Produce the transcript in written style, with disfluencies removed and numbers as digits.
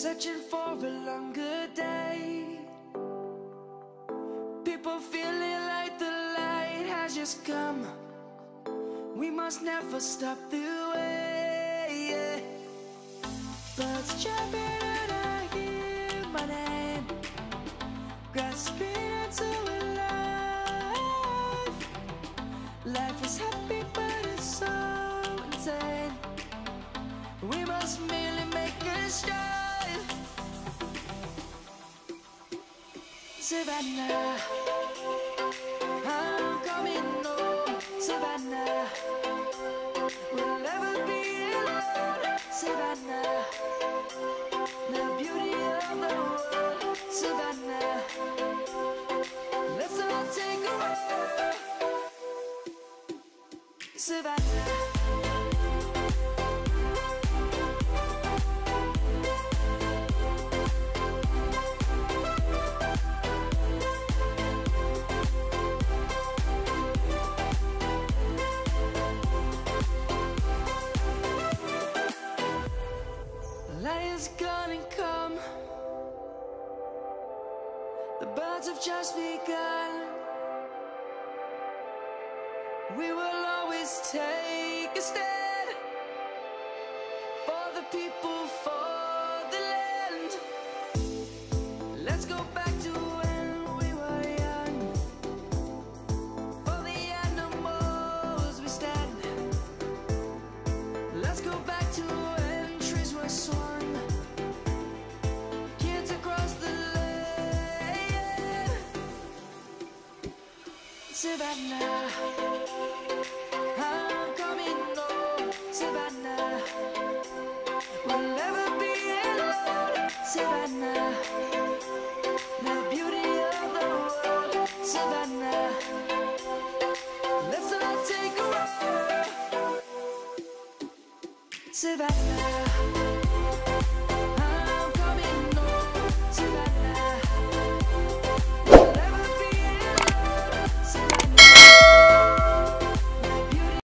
searching for a longer day. People feeling like the light has just come. We must never stop the way, yeah. Birds chirping and I hear my name, grasping into a life. Life is happy but it's so insane. We must merely make a strive. Savannah, I'm coming home. Savannah, we'll never be alone. Savannah, the beauty of the world. Savannah, let's all take a walk. Savannah. Lion's gonna come. The birds have just begun. We will always take a stand for the people, for the land. Let's go back to when we were young. For the animals we stand. Let's go back to when trees were swung. Kids across the land. Savannah, I'm coming home. Savannah, we'll never be alone. Savannah, the beauty of the world. Savannah, let's all take a walk. Savannah.